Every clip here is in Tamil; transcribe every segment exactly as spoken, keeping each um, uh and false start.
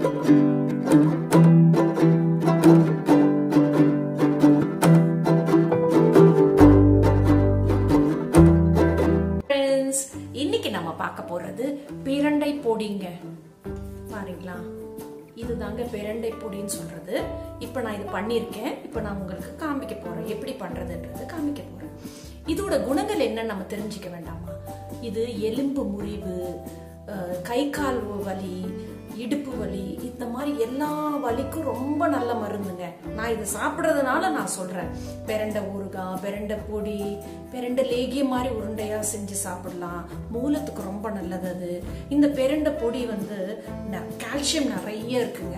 இன்னைக்கு நம்ம பார்க்க போறது பிரண்டை பொடிங்க. பாருங்களா, இதுதாங்க பிரண்டை பொடின்னு சொல்றது. இப்ப நான் இது பண்ணிருக்கேன். இப்ப நான் உங்களுக்கு காமிக்க போறேன் எப்படி பண்றதுன்றது காமிக்க போறேன். இதோட குணங்கள் என்ன நம்ம தெரிஞ்சுக்க வேண்டாமா? இது எலும்பு முறிவு, கை கால் வலி, இடுப்பு வலி, இந்த மாதிரி எல்லா வலிக்கும் ரொம்ப நல்ல மருந்துங்க. நான் இதை சாப்பிட்றதுனால நான் சொல்றேன். பிரண்டை ஊறுகாய், பிரண்டை பொடி, பிரண்டை லேகியம் மாதிரி உருண்டையா செஞ்சு சாப்பிடலாம். மூலத்துக்கு ரொம்ப நல்லது அது. இந்த பிரண்டை பொடி வந்து கால்சியம் நிறைய இருக்குங்க.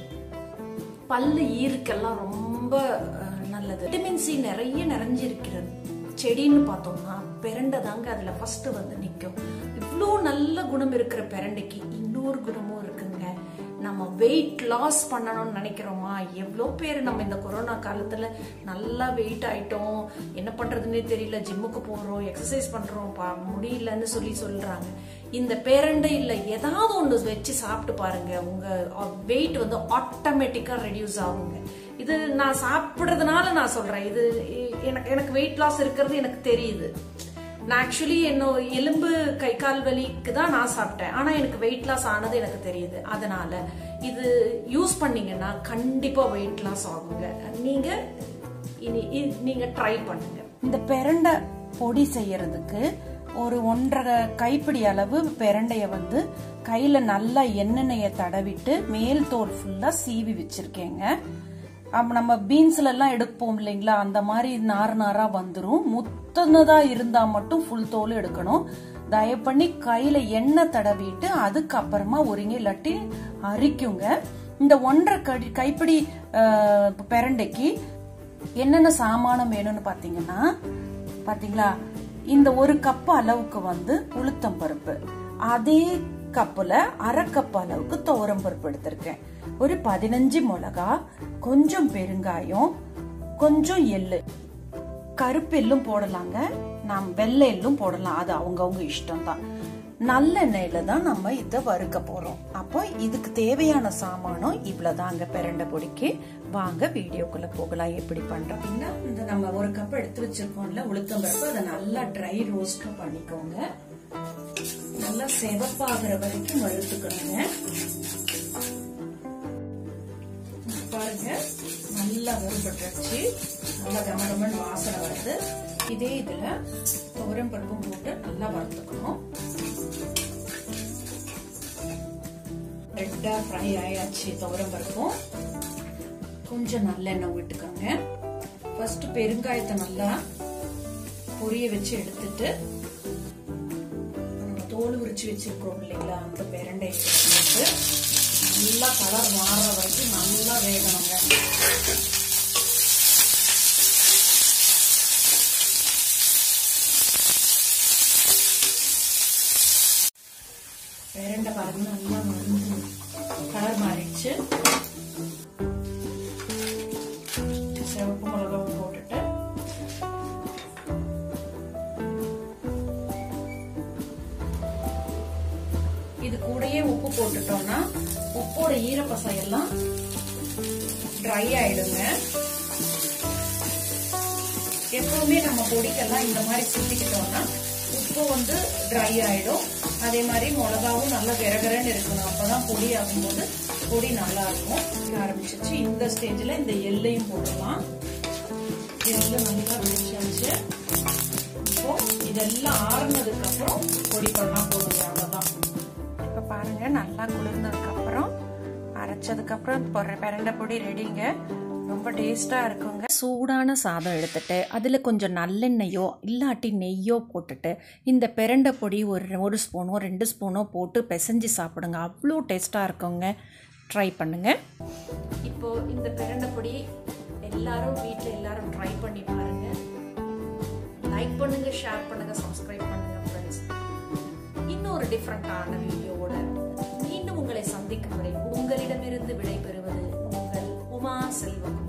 பல்லு ஈருக்கெல்லாம் ரொம்ப நல்லது. விட்டமின் சி நிறைய நிறைஞ்சிருக்கிறது செடின்னு பார்த்தோம்னா பிரண்டை தாங்க அதுல ஃபர்ஸ்ட் வந்து நிற்கும். இவ்வளோ நல்ல குணம் இருக்கிற பிரண்டைக்கு இன்னொரு குணமும் இருக்குங்க. நம்ம வெயிட் லாஸ் பண்ணணும்னு நினைக்கிறோமா? எவ்வளோ பேர் நம்ம இந்த கொரோனா காலத்துல நல்லா வெயிட் ஆயிட்டோம், என்ன பண்றதுன்னே தெரியல, ஜிம்முக்கு போறோம், எக்ஸசைஸ் பண்றோம், முடியலன்னு சொல்லி சொல்றாங்க. இந்த பிரண்டை இல்லை ஏதாவது ஒன்று வச்சு சாப்பிட்டு பாருங்க, உங்க வெயிட் வந்து ஆட்டோமேட்டிக்கா ரெடியூஸ் ஆகுங்க. இது நான் சாப்பிடுறதுனால நான் சொல்றேன். இது எனக்கு எனக்கு வெயிட் லாஸ் இருக்கிறது எனக்கு தெரியுது. நான் ஆக்சுவலி என்னோட எலும்பு கை கால் வலிக்கு தான் நான் சாப்பிட்டேன். ஆனா எனக்கு வெயிட் லாஸ் ஆனது எனக்கு தெரியுது. அதனால இது யூஸ் பண்ணீங்கன்னா கண்டிப்பா வெயிட் லாஸ் ஆகுங்க. நீங்க இனி நீங்க ட்ரை பண்ணுங்க. இந்த பிரண்டை பொடி செய்யறதுக்கு ஒரு ஒன்றரை கைப்பிடி அளவு பிரண்டைய வந்து கையில நல்லா எண்ணெய தடவிட்டு மேல் தோல் ஃபுல்லா சீவி வச்சிருக்கேங்க. நம்ம பீன்ஸ்ல எல்லாம் எடுப்போம் இல்லைங்களா, அந்த மாதிரி நார் நாரா வந்துரும். முத்தனதா இருந்தா மட்டும் ஃபுல் தோல் எடுக்கணும். தயவு பண்ணி கையில எண்ணெய் தடவிட்டு அதுக்கப்புறமா ஒருங்க இல்லாட்டி அரிக்குங்க. இந்த ஒன்றரை கடி கைப்பிடி பிரண்டைக்கு என்னென்ன சாமானம் வேணும்னு பாத்தீங்கன்னா, பாத்தீங்களா, இந்த ஒரு கப் அளவுக்கு வந்து உளுத்தம் பருப்பு, அதே கப்புல அரை கப் அளவுக்கு துவரம் பருப்பு எடுத்திருக்கேன். ஒரு பதினஞ்சு மிளகா, கொஞ்சம் பெருங்காயம், கொஞ்சம் எள்ளு, கருப்பு எள்ளும் போடலாங்க, நாம் வெள்ளை எள்ளும் போடலாம், அது அவங்கவுங்க இஷ்டம் தான். நல்லெண்ணெயில தான் நம்ம இத வறுக்க போறோம். அப்போ இதுக்கு தேவையான சாமானம் இவ்வளவுதாங்க பிரண்டை பொடிக்கு. வாங்க வீடியோக்குள்ள போகலாம் எப்படி பண்றோம். இந்த நம்ம ஒரு கப் எடுத்து வச்சிருக்கோம்ல உளுத்தம் பருப்பு, அதை நல்லா ட்ரை ரோஸ்ட் பண்ணிக்கோங்க. நல்லா செவப்பாகிற வரைக்கும் வறுத்துக்கணுங்க. பாருங்க, நல்லா வறுபட்டுச்சு, நல்லா கமகமன்னு வாசனை வருது. இதே இதுல துவரம் பருப்பும் போட்டு நல்லா வறுத்துக்கணும். ரெட்டா ஃப்ரை ஆயாச்சு துவரம் பருப்பும். கொஞ்சம் நல்லெண்ணெய் விட்டுக்கோங்க. ஃபர்ஸ்ட் பெருங்காயத்தை நல்லா பொரிய வச்சு எடுத்துட்டு நம்ம தோல் உரிச்சு வச்சிருக்கோம் இல்லைங்களா, அந்த பிரண்டை போட்டு நல்லா கலர் மாற வரைக்கும் நல்லா வேகணுங்க. பிரண்டை பாருங்க நல்லா வந்து கலர் மாறிடுச்சு. சிவப்பு மிளகாவும் போட்டுட்டு இது கூடயே உப்பு போட்டுட்டோம்னா உப்போட ஈரப்பசை எல்லாம் ட்ரை ஆயிடுங்க. எப்பவுமே நம்ம பொடிக்கெல்லாம் இந்த மாதிரி சுத்திக்கிட்டோம்னா உப்பு வந்து ட்ரை ஆயிடும். அதே மாதிரி மிளகாவும் நல்லா விரகரன்னு இருக்கணும். அப்பதான் பொடி ஆகும்போது பொடி நல்லா இருக்கும். ஆரம்பிச்சிச்சு. இந்த ஸ்டேஜ்ல இந்த எள்ளையும் போடலாம். எள்ளு நல்லா வெடிச்சாச்சு. இப்போ இதெல்லாம் ஆறுனதுக்கு அப்புறம் பொடி பண்ணா போடுங்க, அவ்வளவுதான். இப்ப பாருங்க, நல்லா குளிர்ந்ததுக்கு அப்புறம் அரைச்சதுக்கு அப்புறம் பிரண்டை பொடி ரெடிங்க. ரொம்ப டேஸ்டா இருக்குங்க. சூடான சாதம் எடுத்துட்டு அதுல கொஞ்சம் நல்லெண்ணெயோ இல்லாட்டி நெய்யோ போட்டுட்டு இந்த பிரண்டை பொடி ஒரு ஒரு ஸ்பூனோ ரெண்டு ஸ்பூனோ போட்டு பிசைஞ்சு சாப்பிடுங்க. அவ்வளோ டேஸ்டா இருக்குங்க. ட்ரை பண்ணுங்க. இப்போ இந்த பிரண்டை பொடி எல்லாரும் வீட்டில் எல்லாரும் ட்ரை பண்ணி பாருங்க. லைக் பண்ணுங்க, ஷேர் பண்ணுங்க, சப்ஸ்கிரைப் பண்ணுங்க ஃப்ரெண்ட்ஸ். இன்னொரு டிஃப்ரெண்டான வீடியோவோட மீண்டும் உங்களை சந்திக்கும் வரை உங்களிடமிருந்து விடைபெறுவது உங்கள் உமா செல்வம்.